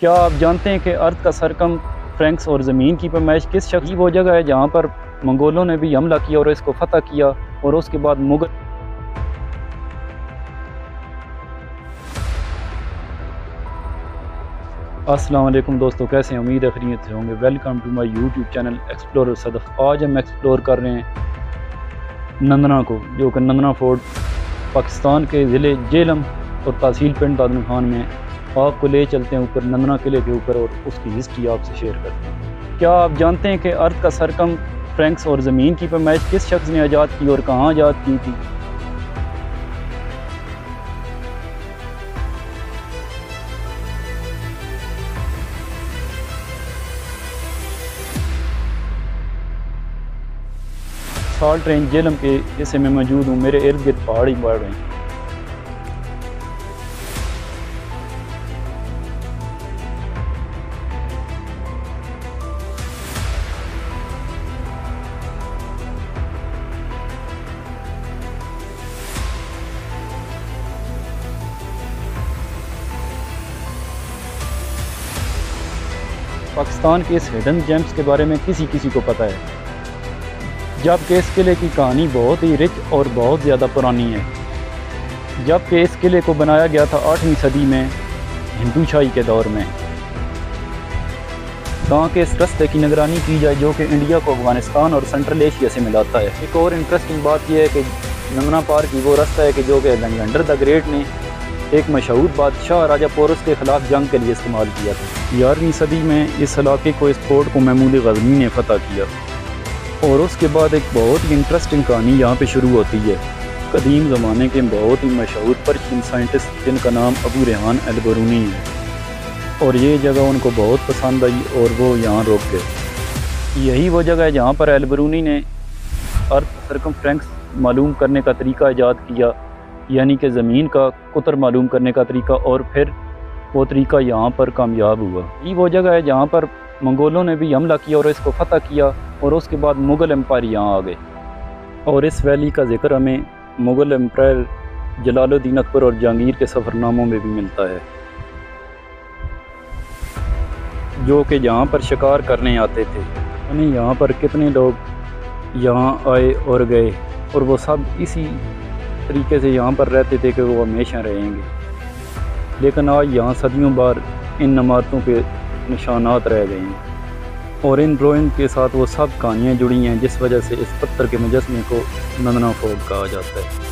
کیا آپ جانتے ہیں کہ ارض کا سرکم فرینکس اور زمین کی پیمائش کس شخص کی وہ جگہ ہے جہاں پر منگولوں نے بھی حملہ کیا اور اس کو فتح کیا اور اس کے بعد مغل السلام علیکم دوستو، کیسے ہیں؟ امید ہے خیریت سے ہوں گے۔ Welcome to my YouTube channel explorer Sadaf. آج ہم ایکسپلور کر رہے ہیں نندنا کو، جو کہ نندنا فورٹ پاکستان کے ضلع جہلم اور تحصیل پنڈ دادن خان میں۔ آپ کو لے چلتے ہیں اوپر نندنا قلعے کے اوپر اور اس کی ہسٹری آپ سے شیئر کرتے ہیں۔ کیا آپ جانتے ہیں کہ ارض کا سرکم فرینکس اور زمین کی پیمائش کس شخص نے ایجاد کی اور کہاں ایجاد کی تھی؟ سالٹ رینج جہلم کے حصے میں موجود ہوں، میرے ارد گرد پہاڑ ہی بڑھ رہے ہیں۔ پاکستان کے اس ہڈن جیمز کے بارے میں کسی کو پتہ ہے، جبکہ اس قلعے کی کہانی بہت ہی رچ اور بہت زیادہ پرانی ہے۔ جبکہ اس قلعے کو بنایا گیا تھا 8ویں صدی میں ہندو شاہی کے دور میں، تاکہ اس رستے کی نگرانی کی جائے جو کہ انڈیا کو افغانستان اور سینٹرل ایشیا سے ملاتا ہے۔ ایک اور انٹرسٹنگ بات یہ ہے کہ نندنا پار کی وہ رستہ ہے کہ جو کہ الگزینڈر دی گریٹ نے ایک مشہور بادشاہ راجہ پورس کے خلاف جنگ کے لیے استعمال کیا تھا۔ 11ویں صدی میں اس علاقے کو، اس فورٹ کو محمود غزنی نے فتح کیا، اور اس کے بعد ایک بہت ہی انٹرسٹنگ کہانی یہاں پہ شروع ہوتی ہے۔ قدیم زمانے کے بہت ہی مشہور پرشین سائنٹسٹ جن کا نام ابو ریحان البرونی ہے، اور یہ جگہ ان کو بہت پسند آئی اور وہ یہاں رک گئے۔ یہی وہ جگہ ہے جہاں پر البرونی نے ارتھ سرکم فرینکس معلوم کرنے کا طریقہ ایجاد کیا، یعنی کہ زمین کا قطر معلوم کرنے کا طریقہ، اور پھر وہ طریقہ یہاں پر کامیاب ہوا۔ یہ وہ جگہ ہے جہاں پر منگولوں نے بھی حملہ کیا اور اس کو فتح کیا، اور اس کے بعد مغل امپائر یہاں آ گئے۔ اور اس ویلی کا ذکر ہمیں مغل امپائر جلال الدین اکبر اور جہانگیر کے سفر ناموں میں بھی ملتا ہے، جو کہ یہاں پر شکار کرنے آتے تھے۔ یعنی یہاں پر کتنے لوگ یہاں آئے اور گئے، اور وہ سب اسی طریقے سے یہاں پر رہتے تھے کہ وہ ہمیشہ رہیں گے۔ لیکن آج یہاں صدیوں بعد ان عمارتوں کے نشانات رہ گئے ہیں، اور ان ڈرائنگ کے ساتھ وہ سب کہانیاں جڑی ہیں، جس وجہ سے اس پتھر کے مجسمے کو نندنا فورٹ کہا جاتا ہے۔